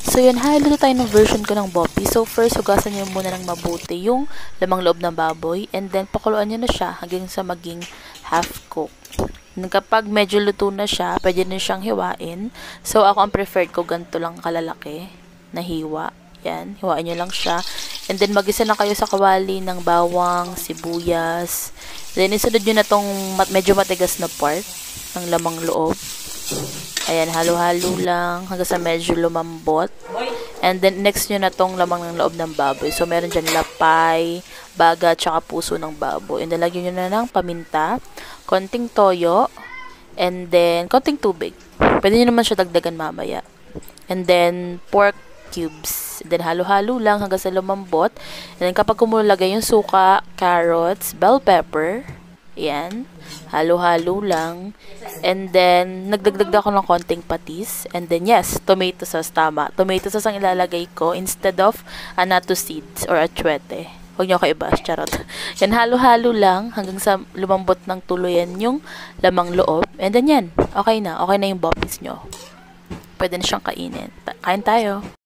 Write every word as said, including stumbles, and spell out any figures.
So yun, haluto tayo ng version ko ng Boppy. So first, hugasan nyo muna ng mabuti yung lamang loob ng baboy. And then, pakuluan nyo na siya hanggang sa maging half cook. And kapag medyo luto na siya, pwede na siyang hiwain. So ako ang preferred ko, ganito lang kalalaki na hiwa. Yan, hiwain nyo lang siya. And then, mag-isa na kayo sa kawali ng bawang, sibuyas. Then, isunod nyo na tong medyo matigas na part ng lamang loob. Ayan, halo-halo lang hanggang sa medyo lumambot. And then, next nyo na tong lamang ng loob ng baboy. So, meron dyan lapay, baga, tsaka puso ng baboy. And then, lagyan nyo na ng paminta, konting toyo, and then, konting tubig. Pwede nyo naman siya dagdagan mamaya. And then, pork cubes. And then, halo-halo lang hanggang sa lumambot. And then, kapag kumulagay yung suka, carrots, bell pepper, ayan, halo-halo lang. And then, nagdagdag ako ng konting patis. And then, yes, tomato sauce, tama. Tomato sauce ang ilalagay ko instead of anato seeds or atsuete. Huwag nyo ako ibas, charot. Yan, halo-halo lang hanggang sa lumambot ng tuluyan yung lamang loob. And then, yan, okay na. Okay na yung boppies nyo. Pwede na siyang kainin. Kain tayo.